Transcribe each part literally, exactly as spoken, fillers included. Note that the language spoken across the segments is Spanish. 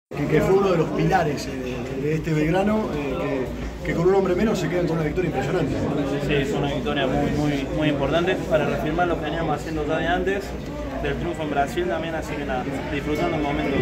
Que, que fue uno de los pilares eh, de este Belgrano, eh, que, que con un hombre menos se quedan con una victoria impresionante. Sí, es una victoria muy, muy, muy importante para reafirmar lo que veníamos haciendo ya de antes, del triunfo en Brasil también, así que nada, disfrutando el momento.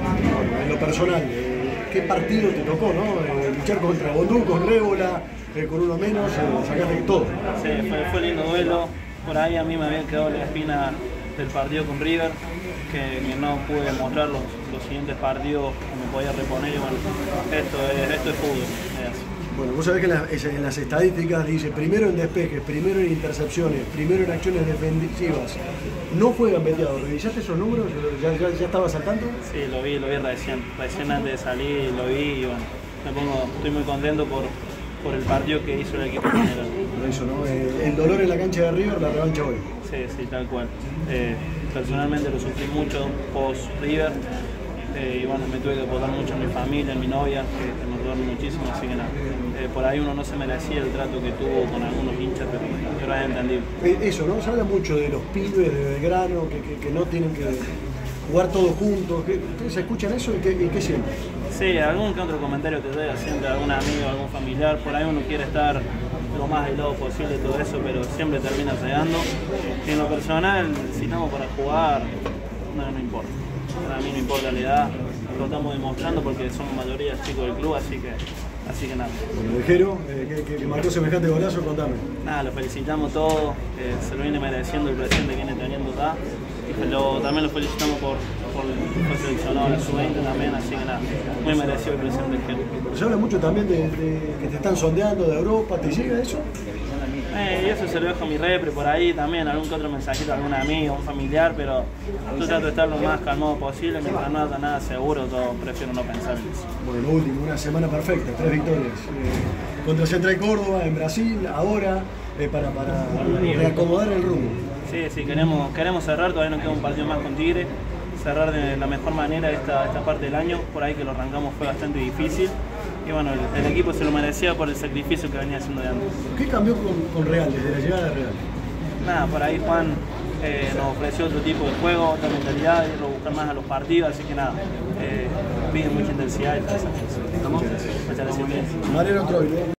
En lo personal, eh, ¿qué partido te tocó, no? Eh, luchar contra Bondú, con Rébola, eh, con uno menos, eh, sacaste todo. Sí, fue, fue lindo duelo, por ahí a mí me había quedado la espina del partido con River, que, que no pude mostrar los, los siguientes partidos que me podía reponer y bueno, esto es, esto es fútbol. Es así. Bueno, vos sabés que en las, en las estadísticas dice primero en despejes, primero en intercepciones, primero en acciones defensivas. No fue gambeteado. ¿Revisaste esos números? ¿Ya, ya, ya estabas al tanto? Sí, lo vi, lo vi recién, recién antes de salir, lo vi y bueno, me pongo, estoy muy contento por, por el partido que hizo el equipo general. Por eso, ¿no? Eh, el dolor en la cancha de River, la revancha hoy. Sí, sí, tal cual. Eh, personalmente lo sufrí mucho post River eh, y bueno, me tuve que apoyar mucho en mi familia, en mi novia, que, que me ayudaron muchísimo, así que nada. Eh, por ahí uno no se merecía el trato que tuvo con algunos hinchas, pero, pero es entendible. Eh, eso, ¿no? Se habla mucho de los pibes de Belgrano, que, que, que no tienen que jugar todos juntos. ¿Se escuchan eso y qué, y qué sienten? Sí, algún que otro comentario te llega siempre, algún amigo, algún familiar, por ahí uno quiere estar lo más aislado posible de todo eso, pero siempre termina llegando. Y en lo personal, si estamos para jugar, no, no importa. Para mí no importa la edad, lo estamos demostrando porque somos mayoría chicos del club, así que, así que nada. Bueno, Dejero, eh, que, que, que marcó semejante golazo, contame. Nada, lo felicitamos todos, eh, se lo viene mereciendo el presente que viene teniendo acá. Pero también lo felicitamos por, por el seleccionado de su veinte también, así que nada, muy merecido el presente del Gero. Se habla mucho también de, de que te están sondeando de Europa, ¿te llega eso? Eh, y eso se lo dejo a mi repre por ahí también, algún que otro mensajito, algún amigo, un familiar, pero yo trato de estar lo más calmado posible, mientras no haya nada seguro, yo prefiero no pensar en eso. Bueno, lo último, una semana perfecta, tres victorias. Eh, contra Central Córdoba, en Brasil, ahora, eh, para, para reacomodar el rumbo. Sí, sí, queremos, queremos cerrar, todavía nos queda un partido más con Tigre, cerrar de la mejor manera esta, esta parte del año, por ahí que lo arrancamos fue bastante difícil. Y bueno, el, el equipo se lo merecía por el sacrificio que venía haciendo de antes. ¿Qué cambió con, con Real, desde la llegada de Real? Nada, por ahí Juan eh, nos ofreció otro tipo de juego, otra mentalidad, irlo a buscar más a los partidos, así que nada, eh, pide mucha intensidad y todas esas cosas. Muchas gracias. Muchas gracias. Mariano Troilo.